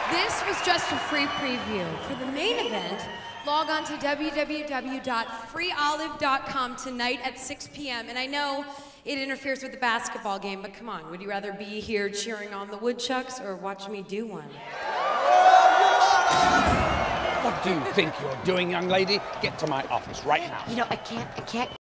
This was just a free preview. For the main event, log on to www.freeolive.com tonight at 6 p.m. And I know it interferes with the basketball game, but come on, would you rather be here cheering on the Woodchucks or watch me do one? What do you think you're doing, young lady? Get to my office right now. You know, I can't